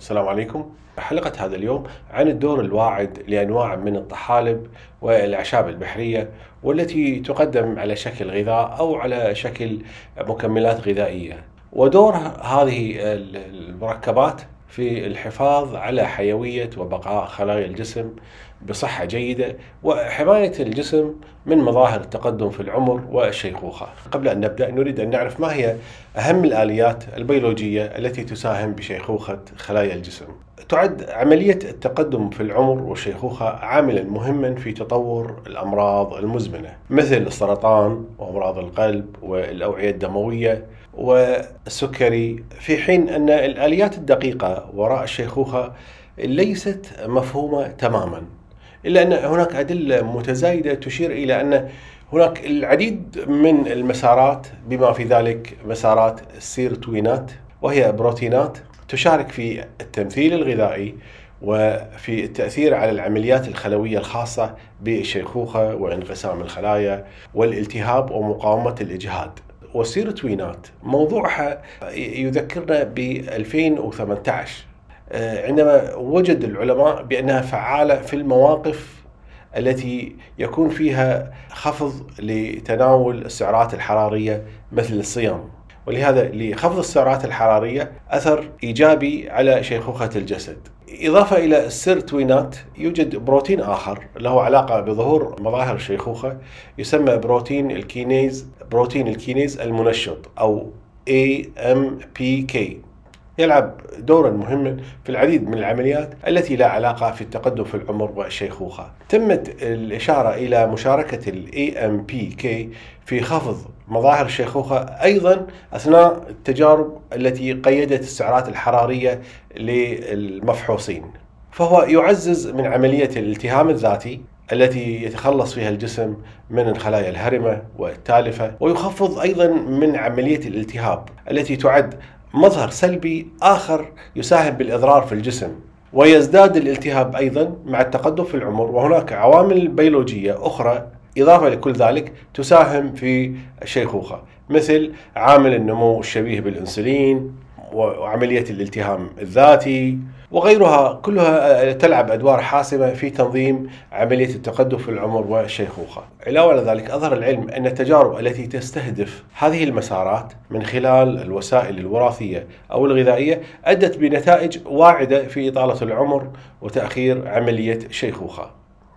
السلام عليكم. حلقة هذا اليوم عن الدور الواعد لأنواع من الطحالب والأعشاب البحرية، والتي تقدم على شكل غذاء أو على شكل مكملات غذائية، ودور هذه المركبات في الحفاظ على حيوية وبقاء خلايا الجسم بصحة جيدة وحماية الجسم من مظاهر التقدم في العمر والشيخوخة. قبل أن نبدأ نريد أن نعرف ما هي أهم الآليات البيولوجية التي تساهم بشيخوخة خلايا الجسم. تعد عملية التقدم في العمر والشيخوخة عاملا مهما في تطور الأمراض المزمنة مثل السرطان وأمراض القلب والأوعية الدموية والسكري، في حين أن الآليات الدقيقة وراء الشيخوخة ليست مفهومة تماما، إلا أن هناك أدلة متزايدة تشير إلى أن هناك العديد من المسارات، بما في ذلك مسارات السيروتونينات، وهي بروتينات تشارك في التمثيل الغذائي وفي التأثير على العمليات الخلوية الخاصة بالشيخوخة وانقسام الخلايا والالتهاب ومقاومة الإجهاد. والسيروتونينات موضوعها يذكرنا ب 2018 عندما وجد العلماء بأنها فعالة في المواقف التي يكون فيها خفض لتناول السعرات الحرارية مثل الصيام، ولهذا لخفض السعرات الحرارية أثر إيجابي على شيخوخة الجسد. إضافة إلى السيروتونينات يوجد بروتين آخر له علاقة بظهور مظاهر الشيخوخة، يسمى بروتين الكينيز المنشط أو AMPK، يلعب دورا مهما في العديد من العمليات التي لا علاقة في التقدم في العمر والشيخوخة. تمت الإشارة إلى مشاركة ال AMPK في خفض مظاهر الشيخوخة أيضا أثناء التجارب التي قيدت السعرات الحرارية للمفحوصين، فهو يعزز من عملية الالتهام الذاتي التي يتخلص فيها الجسم من الخلايا الهرمة والتالفة، ويخفض أيضا من عملية الالتهاب التي تعد مظهر سلبي آخر يساهم بالإضرار في الجسم. ويزداد الالتهاب أيضا مع التقدم في العمر، وهناك عوامل بيولوجية أخرى إضافة لكل ذلك تساهم في الشيخوخة، مثل عامل النمو الشبيه بالأنسولين وعملية الالتهام الذاتي وغيرها، كلها تلعب أدوار حاسمة في تنظيم عملية التقدم في العمر والشيخوخة. علاوة على ذلك أظهر العلم أن التجارب التي تستهدف هذه المسارات من خلال الوسائل الوراثية أو الغذائية أدت بنتائج واعدة في إطالة العمر وتأخير عملية الشيخوخة.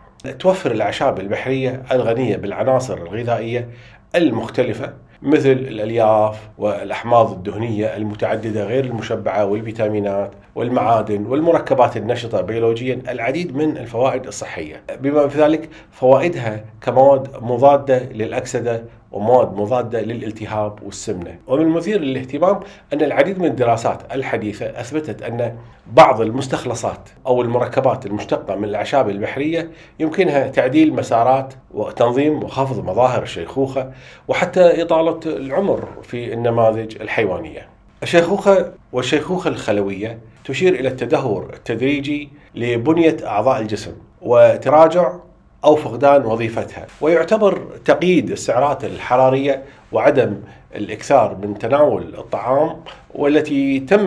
توفر الأعشاب البحرية الغنية بالعناصر الغذائية المختلفة مثل الألياف والأحماض الدهنية المتعددة غير المشبعة والفيتامينات والمعادن والمركبات النشطة بيولوجيا العديد من الفوائد الصحية، بما في ذلك فوائدها كمواد مضادة للأكسدة ومواد مضادة للالتهاب والسمنة. ومن المثير للاهتمام أن العديد من الدراسات الحديثة أثبتت أن بعض المستخلصات أو المركبات المشتقة من الأعشاب البحرية يمكنها تعديل مسارات وتنظيم وخفض مظاهر الشيخوخة وحتى إطالة العمر في النماذج الحيوانية. الشيخوخة والشيخوخة الخلوية تشير إلى التدهور التدريجي لبنية أعضاء الجسم وتراجع أو فقدان وظيفتها، ويعتبر تقييد السعرات الحرارية وعدم الإكثار من تناول الطعام، والتي تم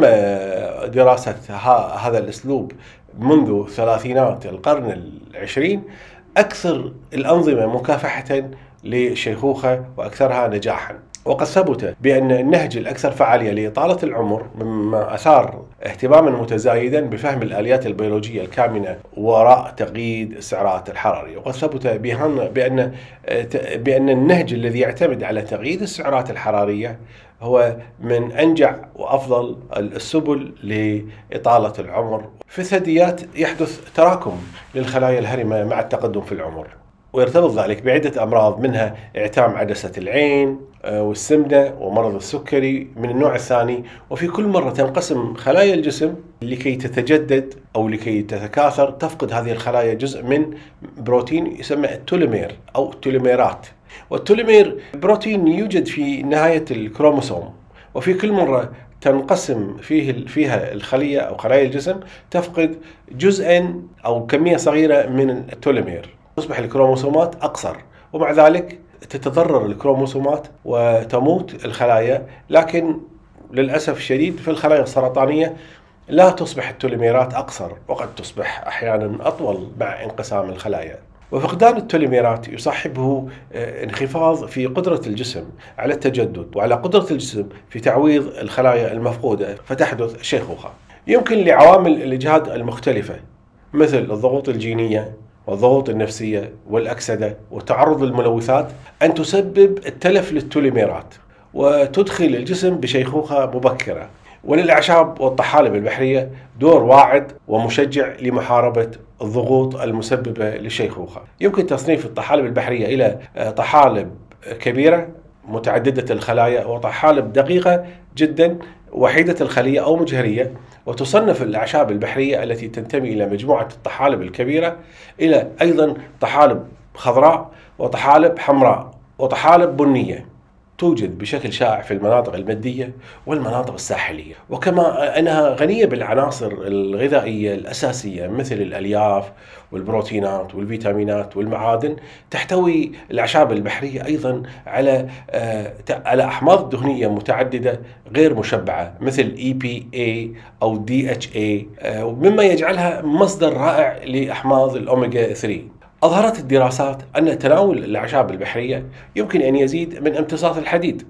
دراسة هذا الأسلوب منذ ثلاثينات القرن العشرين أكثر الأنظمة مكافحة للشيخوخة وأكثرها نجاحا. وقد ثبت بأن النهج الأكثر فعالية لإطالة العمر، مما أثار اهتماما متزايدا بفهم الآليات البيولوجية الكامنة وراء تقييد السعرات الحرارية. وقد ثبت بأن النهج الذي يعتمد على تقييد السعرات الحرارية هو من أنجع وأفضل السبل لإطالة العمر. في الثدييات يحدث تراكم للخلايا الهرمة مع التقدم في العمر، ويرتبط ذلك بعدة أمراض منها إعتام عدسة العين والسمنة ومرض السكري من النوع الثاني. وفي كل مرة تنقسم خلايا الجسم لكي تتجدد أو لكي تتكاثر، تفقد هذه الخلايا جزء من بروتين يسمى التوليمير أو التوليميرات. والتوليمير بروتين يوجد في نهاية الكروموسوم، وفي كل مرة تنقسم فيها الخلية أو خلايا الجسم تفقد جزءا أو كمية صغيرة من التوليمير، تصبح الكروموسومات أقصر، ومع ذلك تتضرر الكروموسومات وتموت الخلايا. لكن للأسف الشديد في الخلايا السرطانية لا تصبح التوليميرات أقصر، وقد تصبح أحيانا أطول مع انقسام الخلايا. وفقدان التوليميرات يصاحبه انخفاض في قدرة الجسم على التجدد وعلى قدرة الجسم في تعويض الخلايا المفقودة، فتحدث شيخوخة. يمكن لعوامل الإجهاد المختلفة مثل الضغوط الجينية والضغوط النفسية والأكسدة والتعرض للملوثات أن تسبب التلف للتوليميرات وتدخل الجسم بشيخوخة مبكرة. وللأعشاب والطحالب البحرية دور واعد ومشجع لمحاربة الضغوط المسببة للشيخوخة. يمكن تصنيف الطحالب البحرية إلى طحالب كبيرة متعددة الخلايا وطحالب دقيقة جدا وحيدة الخلية أو مجهرية. وتصنف الأعشاب البحرية التي تنتمي إلى مجموعة الطحالب الكبيرة إلى أيضا طحالب خضراء وطحالب حمراء وطحالب بنية، توجد بشكل شائع في المناطق المدية والمناطق الساحلية، وكما أنها غنية بالعناصر الغذائية الأساسية مثل الألياف والبروتينات والفيتامينات والمعادن. تحتوي الأعشاب البحرية أيضا على أحماض دهنية متعددة غير مشبعة مثل EPA أو DHA، مما يجعلها مصدر رائع لأحماض الأوميغا 3. أظهرت الدراسات أن تناول الأعشاب البحرية يمكن أن يزيد من امتصاص الحديد،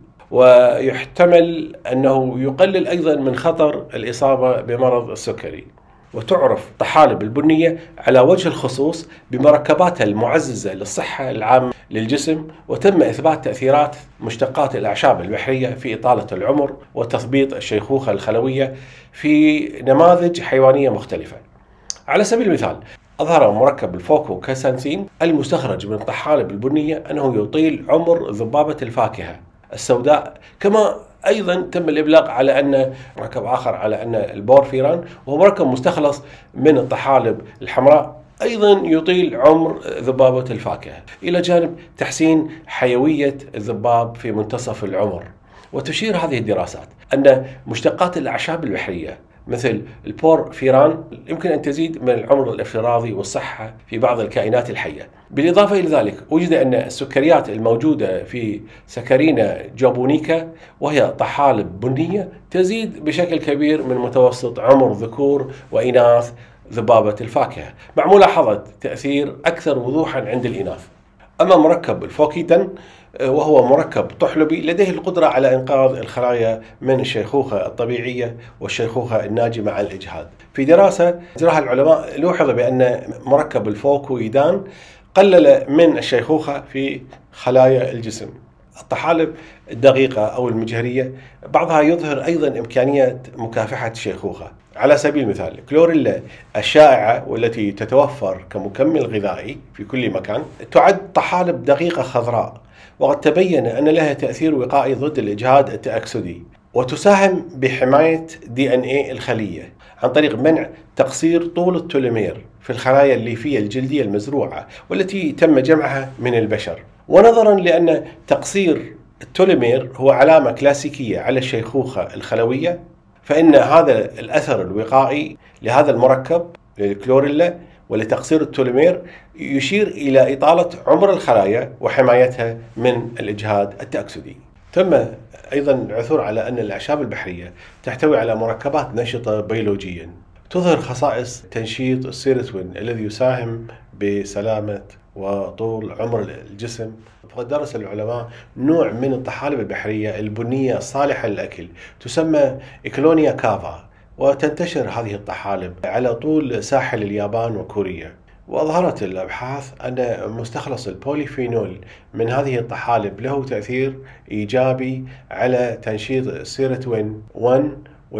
ويحتمل أنه يقلل أيضا من خطر الإصابة بمرض السكري. وتعرف الطحالب البنية على وجه الخصوص بمركباتها المعززة للصحة العامة للجسم، وتم إثبات تأثيرات مشتقات الأعشاب البحرية في إطالة العمر وتثبيط الشيخوخة الخلوية في نماذج حيوانية مختلفة. على سبيل المثال، أظهر مركب الفوكوكاسانسين المستخرج من الطحالب البنية أنه يطيل عمر ذبابة الفاكهة السوداء، كما أيضا تم الإبلاغ على أن مركب آخر على أن البورفيران وهو مركب مستخلص من الطحالب الحمراء أيضا يطيل عمر ذبابة الفاكهة، إلى جانب تحسين حيوية الذباب في منتصف العمر. وتشير هذه الدراسات أن مشتقات الأعشاب البحرية مثل البورفيران يمكن أن تزيد من العمر الافتراضي والصحة في بعض الكائنات الحية. بالإضافة إلى ذلك، وجد أن السكريات الموجودة في سكرينا جابونيكا وهي طحالب بنية تزيد بشكل كبير من متوسط عمر ذكور وإناث ذبابة الفاكهة، مع ملاحظة تأثير أكثر وضوحا عند الإناث. أما مركب الفوكيتن وهو مركب طحلبي لديه القدرة على إنقاذ الخلايا من الشيخوخة الطبيعية والشيخوخة الناجمة عن الإجهاد. في دراسة أجراها العلماء لوحظ بأن مركب الفوكويدان قلل من الشيخوخة في خلايا الجسم. الطحالب الدقيقة أو المجهرية بعضها يظهر أيضا إمكانية مكافحة الشيخوخة. على سبيل المثال، كلوريلا الشائعة والتي تتوفر كمكمل غذائي في كل مكان تعد طحالب دقيقة خضراء، وقد تبين أن لها تأثير وقائي ضد الإجهاد التأكسدي، وتساهم بحماية DNA الخلية عن طريق منع تقصير طول التوليمير في الخلايا الليفية الجلدية المزروعة والتي تم جمعها من البشر. ونظرا لأن تقصير التوليمير هو علامة كلاسيكية على الشيخوخة الخلوية، فإن هذا الأثر الوقائي لهذا المركب للكلوريلا ولتقصير التوليمير يشير إلى إطالة عمر الخلايا وحمايتها من الإجهاد التأكسدي. تم أيضا العثور على أن الأعشاب البحرية تحتوي على مركبات نشطة بيولوجيا تظهر خصائص تنشيط السيروتونين الذي يساهم بسلامة وطول عمر الجسم. فقد درس العلماء نوع من الطحالب البحرية البنية الصالحة للأكل تسمى إكلونيا كافا، وتنتشر هذه الطحالب على طول ساحل اليابان وكوريا. وأظهرت الأبحاث أن مستخلص البوليفينول من هذه الطحالب له تأثير إيجابي على تنشيط السيروتونين 1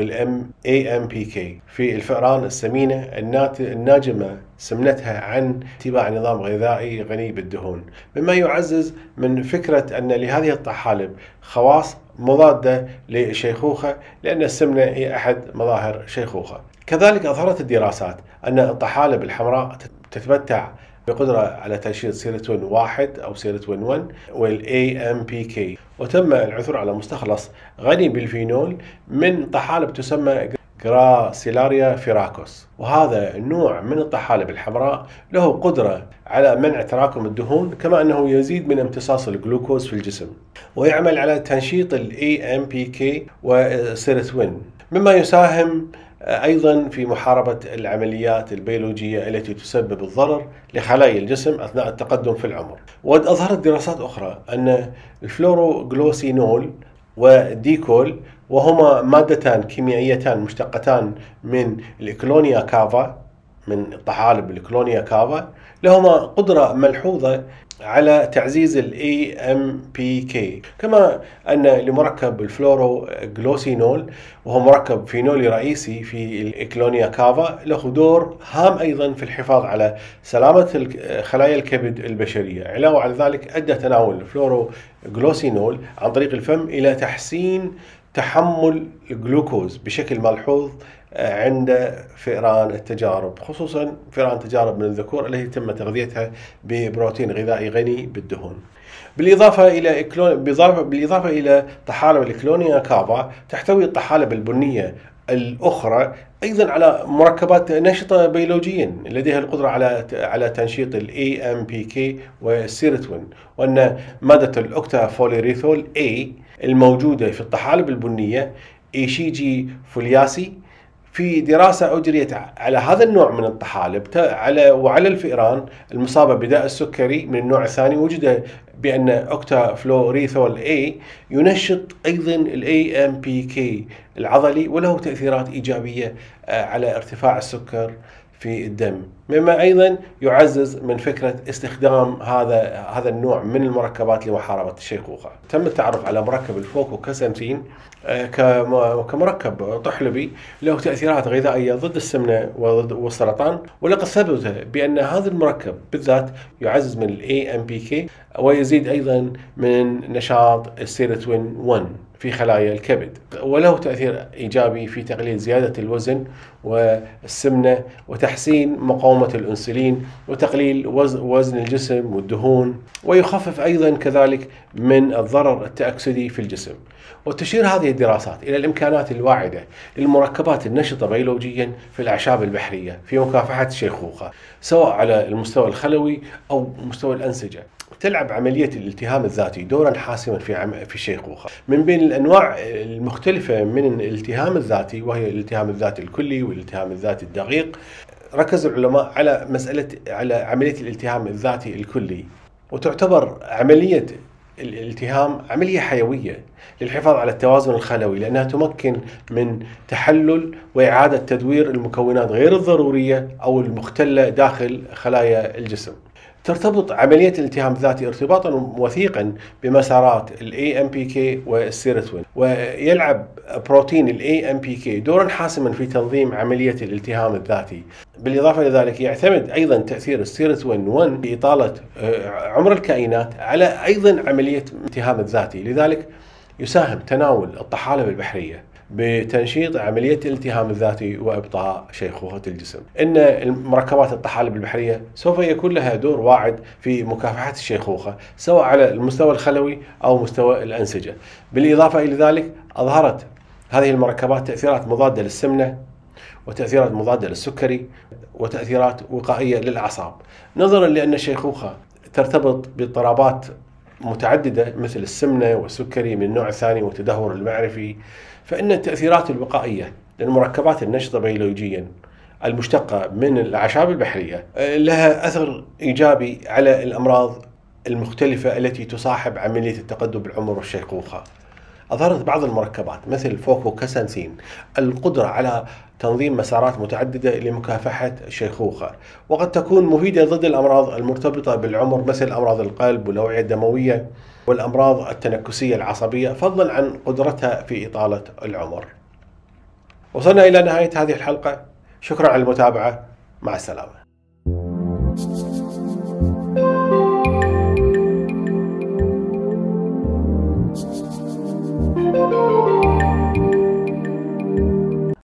والAMPK في الفئران السمينة الناجمة سمنتها عن اتباع نظام غذائي غني بالدهون، مما يعزز من فكرة أن لهذه الطحالب خواص مضادة للشيخوخة، لأن السمنة هي أحد مظاهر الشيخوخة. كذلك أظهرت الدراسات أن الطحالب الحمراء تتمتع بقدرة على تنشيط سيروتونين 1 أو سيروتونين 1 والAMPK. وتم العثور على مستخلص غني بالفينول من طحالب تسمى جراسيلاريا فيراكوس، وهذا النوع من الطحالب الحمراء له قدرة على منع تراكم الدهون، كما أنه يزيد من امتصاص الجلوكوز في الجسم، ويعمل على تنشيط الAMPK والسيروتونين، مما يساهم أيضا في محاربة العمليات البيولوجية التي تسبب الضرر لخلايا الجسم أثناء التقدم في العمر. وقد أظهرت دراسات أخرى أن الفلوروغلوسينول وديكول، وهما مادتان كيميائيتان مشتقتان من الإكلونيا كافا، من الطحالب الإكلونيا كافا، لهما قدرة ملحوظة على تعزيز ال AMPK، كما أن لمركب الفلوروغلوسينول وهو مركب فينولي رئيسي في الإكلونيا كافا له دور هام أيضا في الحفاظ على سلامة خلايا الكبد البشرية. علاوة على ذلك أدى تناول الفلوروغلوسينول عن طريق الفم إلى تحسين تحمل الجلوكوز بشكل ملحوظ عند فئران التجارب، خصوصا فئران التجارب من الذكور التي تم تغذيتها ببروتين غذائي غني بالدهون. بالإضافة إلى طحالب الإكلونيا كافا، تحتوي الطحالب البنية الأخرى أيضا على مركبات نشطة بيولوجيا لديها القدرة على تنشيط ال AMPK والسيروتونين، وأن مادة الأوكتافوليريثول A الموجودة في الطحالب البنية إيشيجي فولياسي، في دراسة أجريت على هذا النوع من الطحالب وعلى الفئران المصابة بداء السكري من النوع الثاني، وجد بأن أوكتافلوريثول A ينشط أيضا ال AMPK العضلي، وله تأثيرات إيجابية على ارتفاع السكر في الدم، مما أيضا يعزز من فكرة استخدام هذا النوع من المركبات لمحاربة الشيخوخة. تم التعرف على مركب الفوكوكاسانتين كمركب طحلبي له تأثيرات غذائية ضد السمنة والسرطان، ولقد ثبت بأن هذا المركب بالذات يعزز من ال AMPK ويزيد أيضا من نشاط السيروتونين 1 في خلايا الكبد، وله تأثير إيجابي في تقليل زيادة الوزن والسمنة وتحسين مقاومة الأنسولين وتقليل وزن الجسم والدهون، ويخفف أيضا كذلك من الضرر التأكسدي في الجسم. وتشير هذه الدراسات إلى الإمكانات الواعدة للمركبات النشطة بيولوجيا في الأعشاب البحرية في مكافحة الشيخوخة، سواء على المستوى الخلوي أو مستوى الأنسجة. تلعب عملية الالتهام الذاتي دورا حاسما في الشيخوخة. من بين الأنواع المختلفة من الالتهام الذاتي، وهي الالتهام الذاتي الكلي والالتهام الذاتي الدقيق، ركز العلماء على عملية الالتهام الذاتي الكلي، وتعتبر عملية الالتهام عملية حيوية للحفاظ على التوازن الخلوي، لأنها تمكن من تحلل وإعادة تدوير المكونات غير الضرورية أو المختلة داخل خلايا الجسم. ترتبط عملية الالتهام الذاتي ارتباطا وثيقا بمسارات ال AMPK والسيروتونين، ويلعب بروتين ال AMPK دورا حاسما في تنظيم عملية الالتهام الذاتي. بالإضافة إلى ذلك يعتمد أيضا تأثير السيروتونين 1 بإطالة عمر الكائنات على أيضا عملية الالتهام الذاتي، لذلك يساهم تناول الطحالب البحرية بتنشيط عملية الالتهام الذاتي وإبطاء شيخوخة الجسم. إن مركبات الطحالب البحرية سوف يكون لها دور واعد في مكافحة الشيخوخة، سواء على المستوى الخلوي أو مستوى الأنسجة. بالإضافة إلى ذلك أظهرت هذه المركبات تأثيرات مضادة للسمنة وتأثيرات مضادة للسكري وتأثيرات وقائية للأعصاب، نظرا لأن الشيخوخة ترتبط باضطرابات متعددة مثل السمنة والسكري من النوع الثاني والتدهور المعرفي، فإن التأثيرات الوقائية للمركبات النشطة بيولوجيا المشتقة من الأعشاب البحرية لها أثر إيجابي على الأمراض المختلفة التي تصاحب عملية التقدم بالعمر والشيخوخة. أظهرت بعض المركبات مثل الفوكوكاسانتين القدرة على تنظيم مسارات متعددة لمكافحة الشيخوخة، وقد تكون مفيدة ضد الأمراض المرتبطة بالعمر مثل أمراض القلب والأوعية الدموية والأمراض التنكسية العصبية، فضلا عن قدرتها في إطالة العمر. وصلنا إلى نهاية هذه الحلقة، شكرا على المتابعة، مع السلامة.